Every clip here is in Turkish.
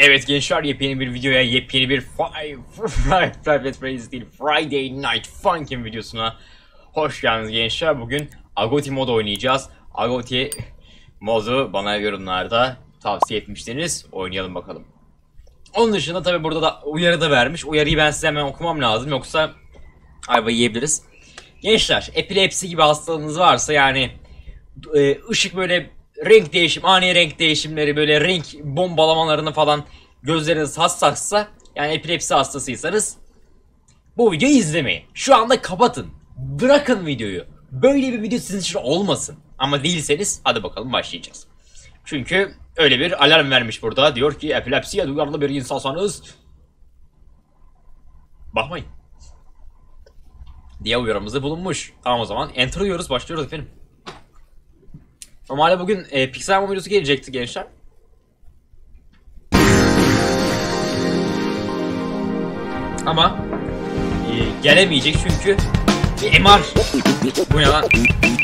Evet gençler, yepyeni bir videoya, yepyeni bir Friday Night Funkin' videosuna hoş geldiniz gençler. Bugün Agoti mod oynayacağız. Agoti modu bana yorumlarda tavsiye etmiştiniz. Oynayalım bakalım. Onun dışında tabi burada da uyarı da vermiş. Uyarıyı ben size hemen okumam lazım, yoksa ayva yiyebiliriz. Gençler, epilepsi gibi hastalığınız varsa, yani ışık böyle renk değişim, ani renk değişimleri, böyle renk bombalamalarını falan gözleriniz hassassa, yani epilepsi hastasıysanız bu videoyu izlemeyin. Şu anda kapatın. Bırakın videoyu. Böyle bir video sizin için olmasın. Ama değilseniz hadi bakalım başlayacağız. Çünkü öyle bir alarm vermiş burada. Diyor ki epilepsiye duyarlı bir insansanız bakmayın diye uyarımızda bulunmuş. Tamam, o zaman enter diyoruz, başlıyoruz efendim. Normalde bugün Pixelmon videosu gelecekti gençler. Ama gelemeyecek çünkü bir MR. Bu ne lan?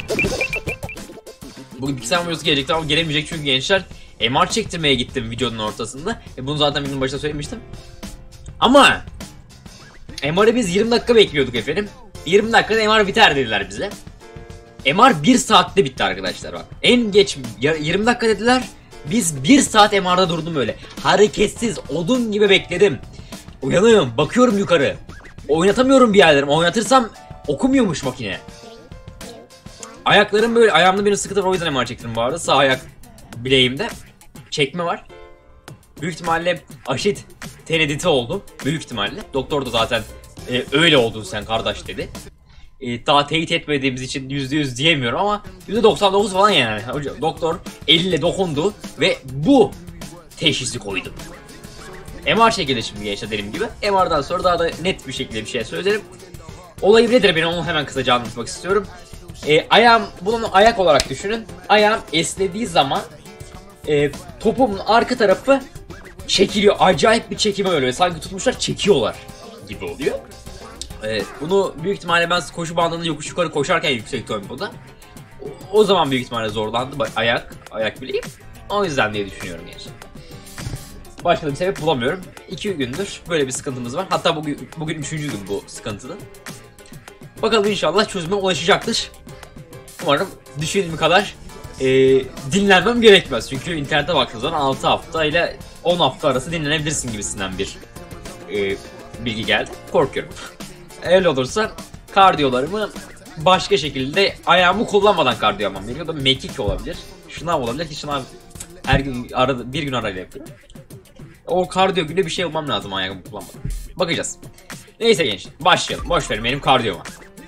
Bugün Pixelmon videosu gelecekti ama gelemeyecek çünkü gençler MR çektirmeye gittim videonun ortasında. Bunu zaten videonun başında söylemiştim. Ama MR'ı biz 20 dakika bekliyorduk efendim. 20 dakikada MR biter dediler bize. MR 1 saatte bitti arkadaşlar, bak. En geç 20 dakika dediler. Biz 1 saat MR'da durdum öyle. Hareketsiz, odun gibi bekledim. Uyanıyorum, bakıyorum yukarı. Oynatamıyorum bir yerlerim. Oynatırsam okumuyormuş makine. Ayaklarım böyle, ayağımda benim sıkıntı var, o yüzden MR çektim bu arada. Sağ ayak bileğimde çekme var. Büyük ihtimalle aşit tenediti oldum. Büyük ihtimalle. Doktor da zaten öyle oldun sen kardeş dedi. Daha teyit etmediğimiz için %100 diyemiyorum ama %99 falan yani. Doktor eliyle dokundu ve bu teşhisi koydu. MR çekildi şimdi gençler, dediğim gibi. MR'dan sonra daha da net bir şekilde bir şey söylerim. Olayı nedir, ben onu hemen kısaca anlatmak istiyorum. Ayağım, bunu ayak olarak düşünün. Ayağım esnediği zaman topumun arka tarafı çekiliyor. Acayip bir çekime öyle. Sanki tutmuşlar, çekiyorlar gibi oluyor. Bunu büyük ihtimalle ben koşu bandında yokuş yukarı koşarken yüksek tempoda, o zaman büyük ihtimalle zorlandı ayak bileğim. O yüzden diye düşünüyorum gençler. Başka bir sebep bulamıyorum. 2 gündür böyle bir sıkıntımız var. Hatta bugün 3. gün bu sıkıntıda. Bakalım, inşallah çözüme ulaşacaktır. Umarım düşündüğüm kadar dinlenmem gerekmez. Çünkü internete baktığınız zaman 6 hafta ile 10 hafta arası dinlenebilirsin gibisinden bir bilgi geldi. Korkuyorum. Öyle olursa kardiyolarımı başka şekilde, ayağımı kullanmadan kardiyo yapmam gerekiyor. Da mekik olabilir, şınav olabilir ki şınav her gün arada, bir gün arayla yapıyorum. O kardiyo günde bir şey yapmam lazım ayağımı kullanmadan. Bakacağız. Neyse gençler, başlayalım. Boş verin benim kardiyoma.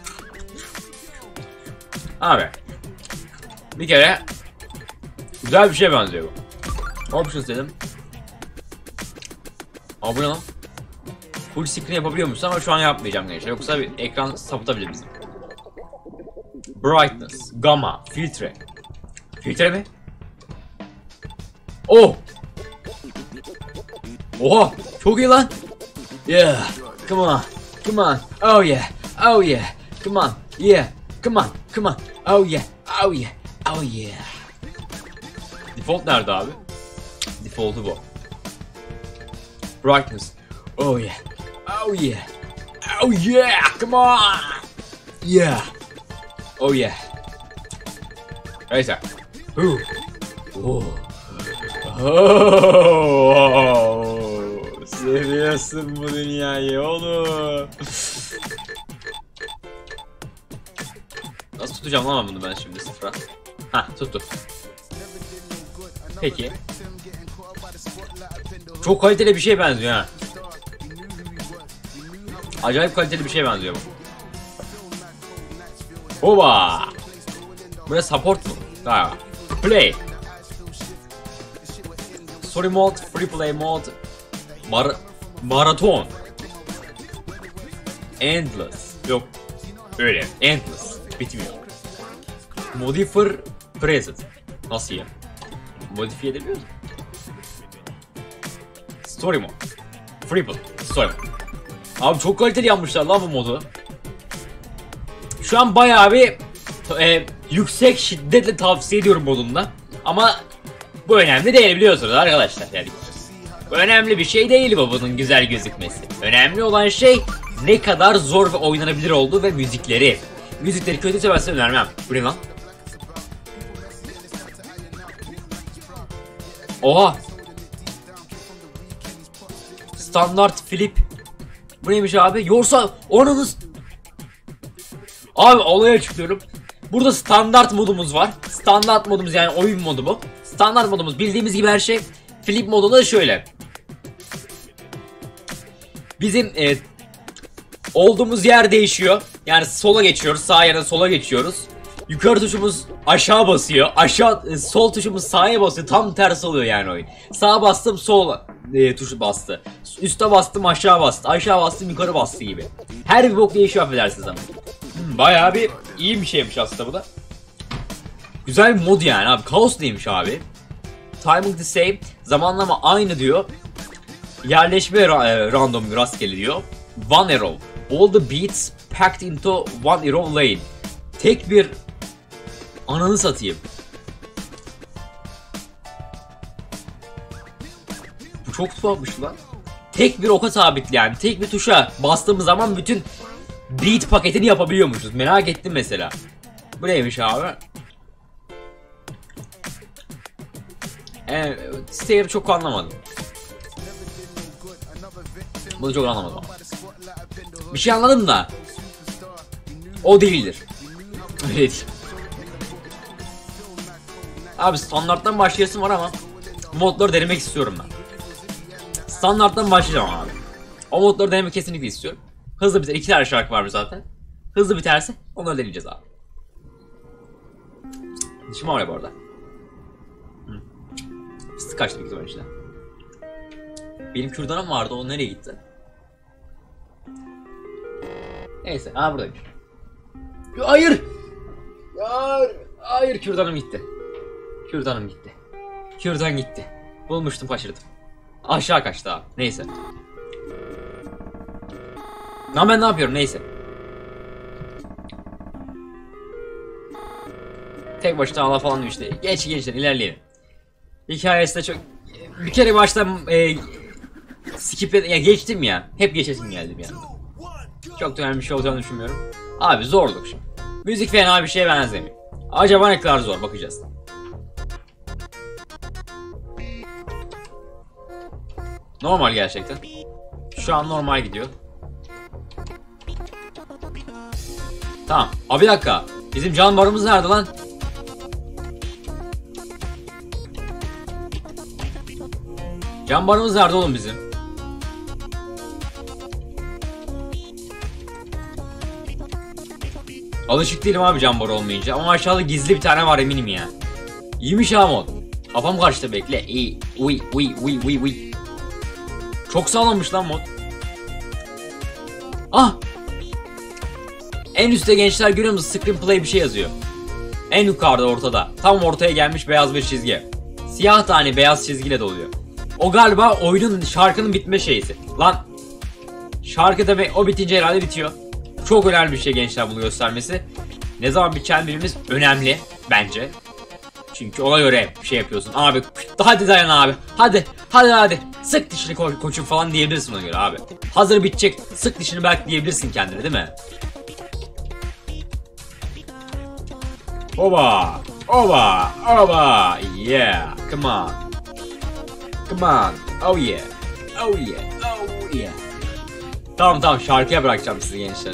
Abi bir kere güzel bir şeye benziyor bu. Options dedim. Abi ne lan? Full screen yapabiliyormuşsun ama şu an yapmayacağım gençler, yoksa bir ekran sapıtabilir bizim. Brightness, gamma, filtre. Filtre mi? Oh! Oha! Çok iyi lan! Yeah! Come on! Come on! Oh yeah! Oh yeah! Come on! Yeah! Come on! Come on! Oh yeah! Oh yeah! Oh yeah! Default nerede abi? Default'u bu. Brightness. Oh yeah! Oh yeah! Oh yeah! Come on! Yeah! Oh yeah! Neyse. Oh! Seviyorsun bu dünyayı oğlum. Nasıl tutacağım lan bunu ben şimdi sıfıra? Hah, tuttu. Peki. Çok kaliteli bir şey benziyor ha. Acayip kaliteli bir şey benziyor bu. Oba! Buraya support mu? Galiba. Play. Story mode, free play mode, maraton, endless, yok öyle, endless, bitmiyor. Modifier present, nasıl ya? Modifiye edebiliyoruz. Story mode, free play, story mode. Abi çok kaliteli yapmışlar lan bu modu. Şu an bayağı bir yüksek şiddetle tavsiye ediyorum modunda. Ama bu önemli değil, biliyorsunuz arkadaşlar. Yani Önemli bir şey değil bu bunun güzel gözükmesi. Önemli olan şey ne kadar zor ve oynanabilir olduğu ve müzikleri. Müzikleri kötüyse ben size önermem. Bu ne lan? Oha! Standart flip. Bu neymiş abi? Yorsa onunuz. Abi olaya açıklıyorum. Burada standart modumuz var. Standart modumuz yani oyun modu bu. Standart modumuz bildiğimiz gibi her şey. Flip modu da şöyle. Bizim olduğumuz yer değişiyor. Yani sola geçiyoruz. Sağ yerden sola geçiyoruz. Yukarı tuşumuz aşağı basıyor. Sol tuşumuz sağa basıyor. Tam tersi oluyor yani oyun. Sağa bastım sol tuşu bastı. Üste bastım aşağı bastı. Aşağı bastım yukarı bastı gibi. Her bir bok değişiyor affedersiniz ama. Bayağı bir iyi bir şeymiş aslında bu da. Güzel bir mod yani abi. Kaos neymiş abi? Timing the same. Zamanlama aynı diyor. Yerleşme random rastgele diyor. One arrow. All the beats packed into one arrow lane. Tek bir ananı satayım. Bu çok tuhafmış lan. Tek bir oka sabitli yani. Tek bir tuşa bastığımız zaman bütün beat paketini yapabiliyormuşuz. Merak ettim mesela. Bu neymiş abi? Siteyi çok anlamadım. Bunu çok anlamadım. Bir şey anladım da o değildir. Öyle değil. Abi standarttan başlayasım var ama modları denemek istiyorum ben. Standarttan başlayacağım abi. O modları denemek kesinlikle istiyorum. Hızlı biter. 2 tane şarkı var zaten. Hızlı biterse onları deneyeceğiz abi. Dişim var ya bu arada. Fıstık kaçtı büyük ihtimalle işte. Benim kürdanım vardı, o nereye gitti? Neyse, buradaymış. Hayır! Hayır, kürdanım gitti. Kürdanım gitti. Kürdan gitti. Bulmuştum, kaçırdım. Aşağı kaçtı abi. Neyse. Lan ben ne yapıyorum? Neyse. Tek başına ağla falan işte. Gençler ilerleyelim. Hikayesi de çok... Bir kere baştan skip'e geçtim ya. Hep geçesim geldi bir anda. Çok da önemli bir şey olacağını düşünmüyorum. Abi zorluk şimdi. Müzik fena bir şeye benzemiyor. Acaba ne kadar zor, bakacağız. Normal gerçekten. Şu an normal gidiyor. Tamam. Abi bir dakika. Bizim can barımız nerede lan? Can barımız nerede oğlum bizim? Alışık değilim abi can barı olmayınca ama aşağıda gizli bir tane var eminim ya. İyiymiş ha mod. Kafam karıştı, bekle. İyi. Uy. Çok sağlammış lan mod. Ah! En üstte gençler görüyor musunuz? Screenplay bir şey yazıyor. En yukarıda ortada. Tam ortaya gelmiş beyaz bir çizgi. Siyah tane beyaz çizgiyle doluyor. O galiba oyunun, şarkının bitme şeysi. Lan şarkı demek o bitince herhalde bitiyor. Çok önemli bir şey gençler bunu göstermesi. Ne zaman biteceğini bilmemiz önemli bence. Çünkü ona göre bir şey yapıyorsun. Abi hadi dayan abi. Hadi. Sık dişini koçum falan diyebilirsin ona göre abi. Hazır bitecek. Sık dişini belki diyebilirsin kendine, değil mi? Oba. Yeah. Come on. Oh yeah. Tamam şarkıya bırakacağım sizi gençler.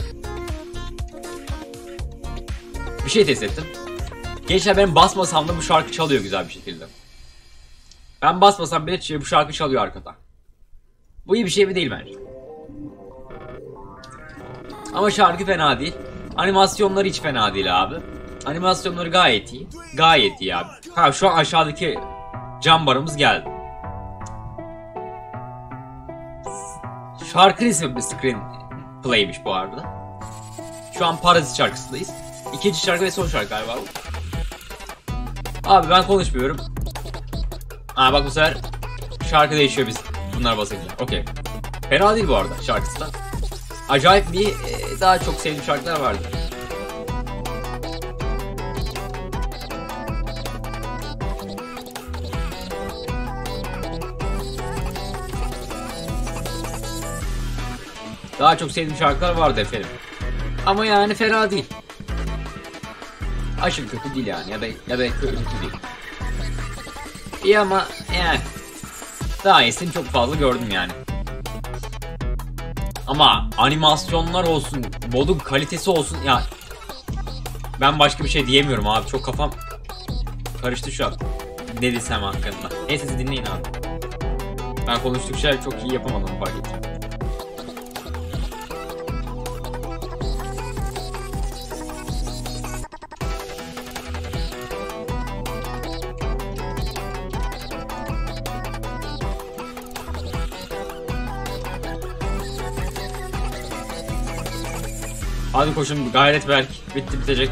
Bir şey test ettim. Gençler ben basmasam da bu şarkı çalıyor güzel bir şekilde. Ben basmasam bile bu şarkı çalıyor arkada. Bu iyi bir şey mi değil bence. Ama şarkı fena değil. Animasyonları hiç fena değil abi. Animasyonları gayet iyi. Gayet iyi abi. Ha şu an aşağıdaki cam barımız geldi. Şarkı ismi bir screen play'miş bu arada. Şu an Parazit şarkısındayız. İkinci şarkı ve son şarkı galiba. Abi ben konuşmuyorum. Bak bu sefer şarkı değişiyor biz bunlar basınca. Okey. Fena değil bu arada şarkısı da. Acayip bir daha çok sevdiğim şarkılar vardı. Daha çok sevdiğim şarkılar vardı efendim. Ama yani fena değil. Aşırı kötü değil yani, ya da kötü değil. İyi ama yani daha iyisini çok fazla gördüm yani. Ama animasyonlar olsun, modun kalitesi olsun ya. Ben başka bir şey diyemiyorum abi. Çok kafam karıştı şu an. Ne desem hakkında. Neyse siz dinleyin abi. Ben konuştukça çok iyi yapamadım, fark ettim. Hadi koşun, gayret Berk. Bitti, bitecek.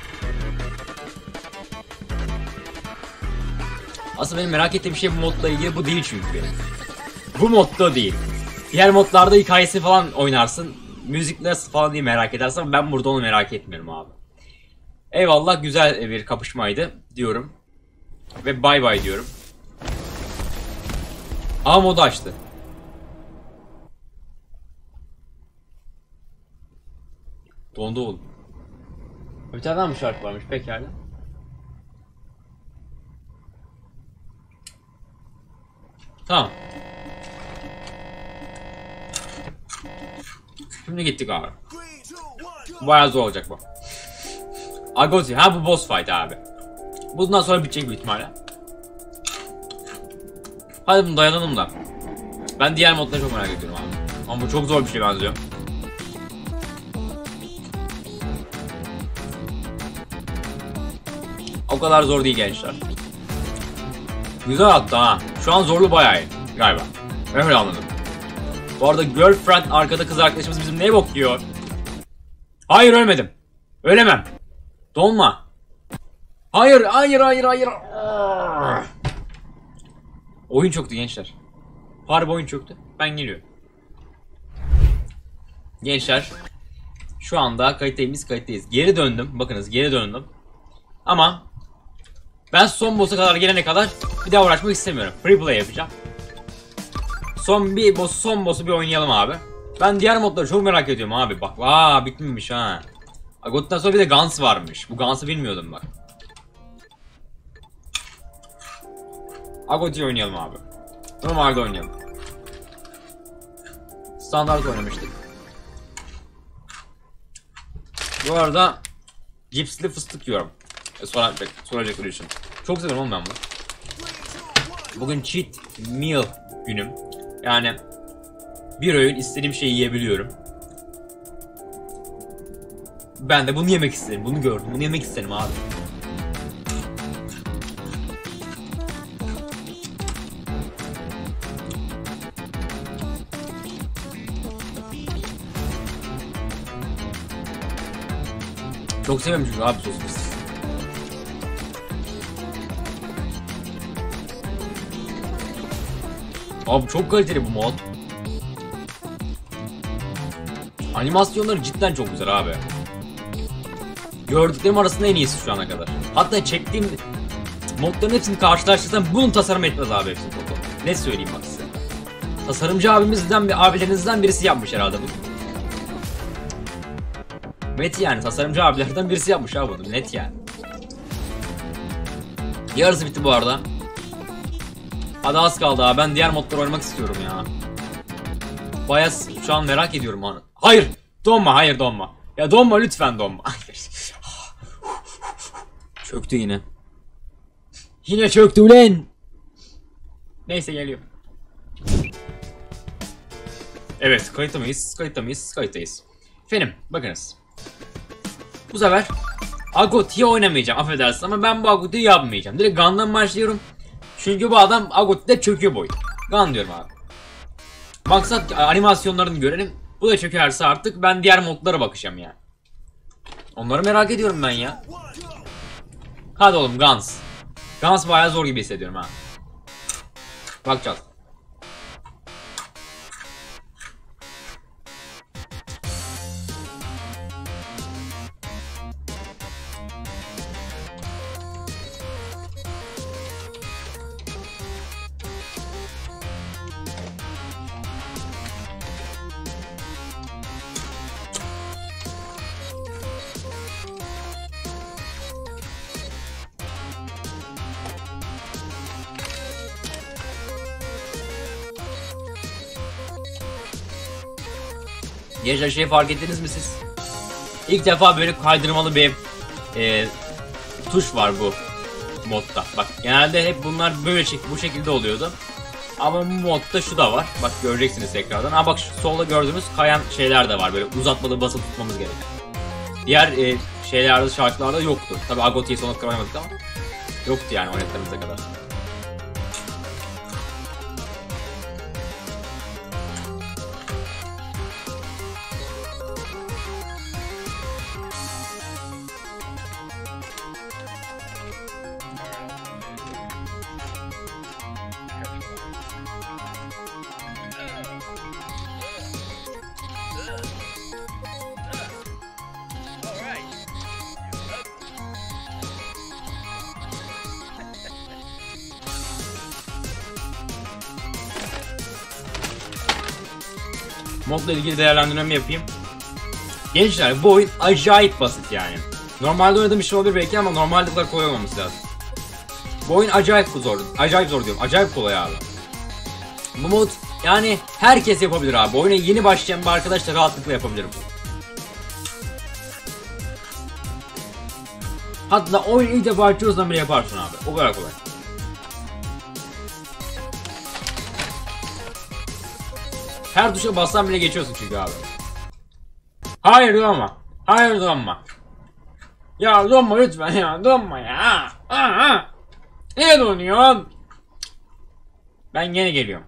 Aslında benim merak ettiğim şey bu modla ilgili bu değil çünkü benim. Bu modda değil. Diğer modlarda hikayesi falan oynarsın. Müzikler falan diye merak edersin ama ben burada onu merak etmiyorum abi. Eyvallah, güzel bir kapışmaydı diyorum. Ve bay bay diyorum. A modu açtı. Dondu oğlum. Bir tane daha mı şarkı varmış pekala. Tamam. Şimdi gittik abi. Bayağı zor olacak bu. Agoti, ha bu boss fight abi. Bundan sonra bitecek büyük ihtimalle. Hadi bunu dayanalım da. Ben diğer modları çok merak ediyorum abi. Ama bu çok zor bir şey benziyor. O kadar zor değil gençler. Güzel hatta ha. Şu an zorlu bayağı iyi galiba. Ben öyle anladım. Bu arada girlfriend, arkada kız arkadaşımız bizim ne bok yiyor? Hayır, ölmedim. Ölemem. Donma. Hayır, hayır, hayır, hayır. Oyun çöktü gençler. Harbi oyun çöktü. Ben geliyorum. Gençler. Şu anda kayıttayız. Geri döndüm. Bakınız, geri döndüm. Ama ben son boss'a kadar gelene kadar bir daha uğraşmak istemiyorum. Free play yapacağım. Son boss'u bir oynayalım abi. Ben diğer modları çok merak ediyorum abi. Bak, bitmemiş ha. Agot'tan sonra bir de Guns varmış. Bu Guns'ı bilmiyordum bak. Agot'u oynayalım abi. Normalde oynayalım. Standart oynamıştık. Bu arada cipsli fıstık yiyorum. Soracaklar için. Çok seviyorum oğlum ben bunu. Bugün cheat meal günüm. Yani bir öğün istediğim şeyi yiyebiliyorum. Ben de bunu yemek istedim. Bunu gördüm. Bunu yemek istedim abi. Çok seviyorum çünkü abi sosu. Abi çok kaliteli bu mod. Animasyonları cidden çok güzel abi. Gördüklerim arasında en iyisi şu ana kadar. Hatta çektiğim modların hepsini karşılaştırsam bunun tasarımı etmez abi hepsini toplam. Ne söyleyeyim bak size. Tasarımcı abilerinizden birisi yapmış herhalde bunu. Net yani, tasarımcı abilerden birisi yapmış abi bunu, net yani. Yarısı bitti bu arada. Hadi az kaldı abi, ben diğer modları oynamak istiyorum ya. Bayağı şu an merak ediyorum onu. Hayır! Donma, hayır donma. Ya donma lütfen, donma. Çöktü yine. Yine çöktü ulan. Neyse, geliyor. Evet, kayıttayız. Efendim, bakınız. Bu sefer Agot'u oynamayacağım, affedersin ama ben bu Agot'u yapmayacağım. Direkt Gun'dan başlıyorum. Çünkü bu adam Agot'ta çöküyor boyu. Gun diyorum abi. Maksat animasyonlarını görelim. Bu da çökerse artık ben diğer modlara bakacağım yani. Onları merak ediyorum ben ya. Hadi oğlum Guns. Guns bayağı zor gibi hissediyorum ha. Bakacağız. Gençler şey fark ettiniz mi siz? İlk defa böyle kaydırmalı bir tuş var bu modda. Bak genelde hep bunlar böyle bu şekilde oluyordu. Ama bu modda şu da var. Bak göreceksiniz tekrardan. Ama bak şu solda gördüğünüz kayan şeyler de var. Böyle uzatmalı basılı tutmamız gereken. Diğer şeylerde, şarkılarda yoktu. Tabi Agotti'yi sonuna kadar oynamadık ama yoktu yani oynadıklarımıza kadar. Modla ilgili değerlendirmemi yapayım. Gençler bu oyun acayip basit yani. Normalde oynadığım bir şey olabilir belki ama normalde bu kadar kolay olmaması lazım. Bu oyun acayip zor. Acayip zor diyorum. Acayip kolay abi. Bu mod yani herkes yapabilir abi. Oyuna yeni başlayan bir arkadaş da rahatlıkla yapabilirim. Hatta oyunu ilk defa açıyorsan bile yaparsın abi. O kadar kolay. Her tuşa bassan bile geçiyorsun çünkü abi. Hayır donma. Hayır donma. Ya donma lütfen ya. Donma ya. Niye donuyorsun? Ben yine geliyorum.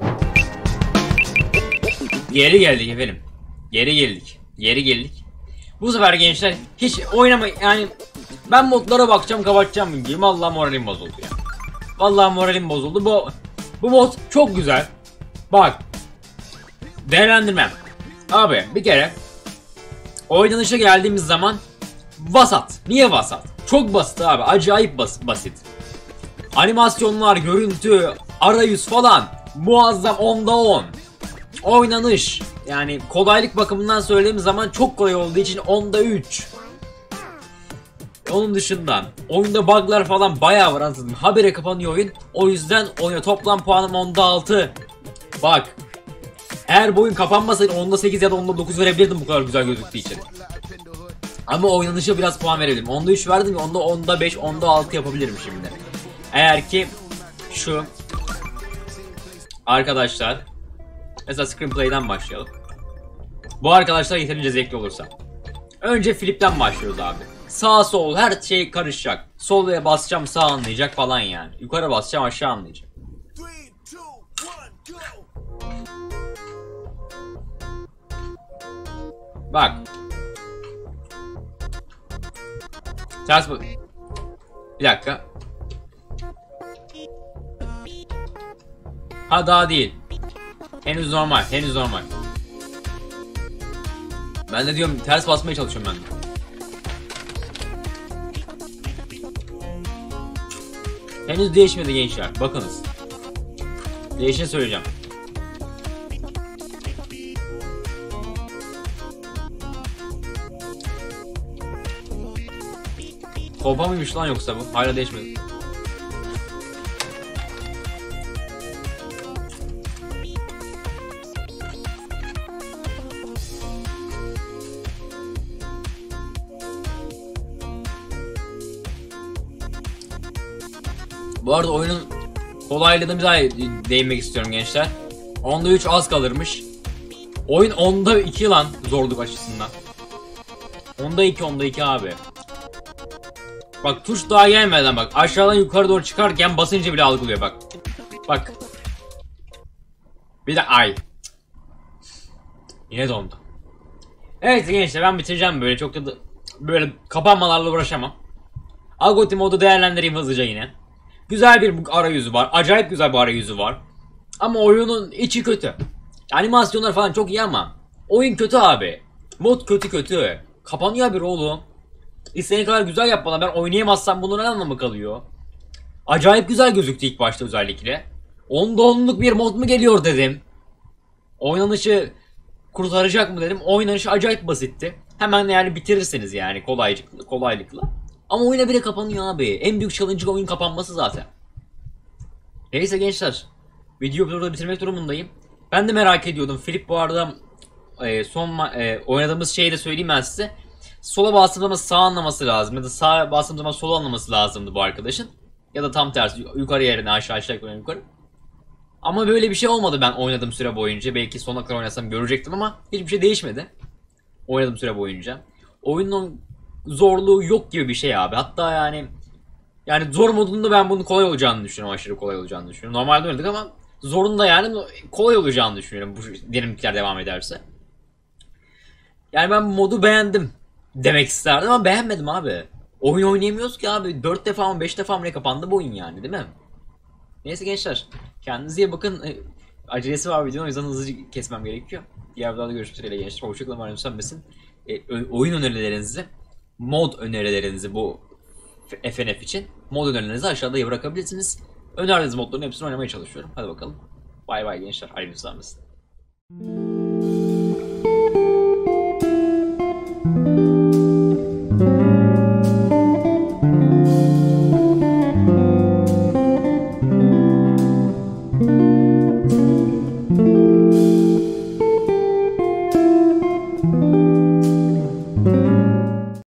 Geri geldik efendim. Geri geldik. Geri geldik. Bu sefer gençler hiç oynama yani ben modlara bakacağım kapatacağım bilgiyim. Vallahi moralim bozuldu ya. Vallahi moralim bozuldu. Bu mod çok güzel. Bak. Değerlendirmem. Abi bir kere oynanışa geldiğimiz zaman vasat. Niye vasat? Çok basit abi. Acayip basit. Animasyonlar, görüntü, arayüz falan muazzam 10'da 10. Oynanış yani kolaylık bakımından söylediğim zaman çok kolay olduğu için 10'da 3. Onun dışında oyunda bug'lar falan bayağı var anladım. Habire kapanıyor oyun. O yüzden oyuna toplam puanım 10'da 6. Bak. Eğer bu oyun kapanmasaydı 10'da 8 ya da 10'da 9 verebilirdim bu kadar güzel gözüktüğü için. Ama oynanışa biraz puan verebilirim. 10'da 3 verdim ya 10'da 5, 10'da 6 yapabilirim şimdi. Eğer ki şu arkadaşlar mesela screenplay'den başlayalım. Bu arkadaşlar yeterince zevkli olursa. Önce flip'ten başlıyoruz abi. Sağ sol her şey karışacak. Solya basacağım sağ anlayacak falan yani. Yukarı basacağım aşağı anlayacak. Bak. Ters bu. Bir dakika. Ha daha değil. Henüz normal, henüz normal. Ben de diyorum ters basmaya çalışıyorum ben de. Henüz değişmedi gençler. Bakınız. Değişini söyleyeceğim. Kolpa mıymış lan yoksa bu? Hala değişmedi. Bu arada oyunun kolaylığına bir daha değinmek istiyorum gençler. 10'da 3 az kalırmış. Oyun 10'da 2 lan zorluk açısından. 10'da 2, 10'da 2 abi. Bak tuş daha gelmeden bak aşağıdan yukarı doğru çıkarken basınca bile algılıyor bak. Bak. Bir de ay. Yine dondu. Evet gençler ben bitireceğim böyle çok da böyle kapanmalarla uğraşamam. Agotti modu değerlendireyim hızlıca yine. Güzel bir arayüzü var. Acayip güzel bir arayüzü var. Ama oyunun içi kötü. Animasyonlar falan çok iyi ama oyun kötü abi. Mod kötü. Kapanıyor bir oğlum. İstediğin kadar güzel yap bana ben oynayamazsam bunun ne anlamı kalıyor? Acayip güzel gözüktü ilk başta özellikle. 10'da 10'luk bir mod mu geliyor dedim. Oynanışı kurtaracak mı dedim. Oynanışı acayip basitti. Hemen yani bitirirsiniz yani kolaylıkla. Ama oyuna bile kapanıyor abi. En büyük challenge'ı oyun kapanması zaten. Neyse gençler. Videoyu burada bitirmek durumundayım. Ben de merak ediyordum. Philip bu arada oynadığımız şeyi de söyleyeyim ben size. Sola bastığım zaman sağ anlaması lazım ya da sağa bastığım zaman sola anlaması lazımdı bu arkadaşın. Ya da tam tersi, yukarı yerine aşağı, aşağı yukarı. Ama böyle bir şey olmadı ben oynadığım süre boyunca. Belki sonuna kadar oynasam görecektim ama hiçbir şey değişmedi oynadığım süre boyunca. Oyunun zorluğu yok gibi bir şey abi. Hatta yani zor modunda ben bunun kolay olacağını düşünüyorum. Aşırı kolay olacağını düşünüyorum. Normalde oynadık ama zorunda yani kolay olacağını düşünüyorum bu dinamikler devam ederse. Yani ben modu beğendim demek isterdim ama beğenmedim abi. Oyun oynayamıyoruz ki abi. 4 defa mı 5 defa mı ne kapandı bu oyun yani, değil mi? Neyse gençler. Kendinize iyi bakın. Acelesi var videonun, o yüzden hızlıca kesmem gerekiyor. Diğer videoda görüşmek üzere gençler. Hoşçakalın, var sönmesin. Oyun önerilerinizi, mod önerilerinizi bu FNF için mod önerilerinizi aşağıda bırakabilirsiniz. Önerdiğiniz modların hepsini oynamaya çalışıyorum. Hadi bakalım. Bay bay gençler. Hayırlı olsun.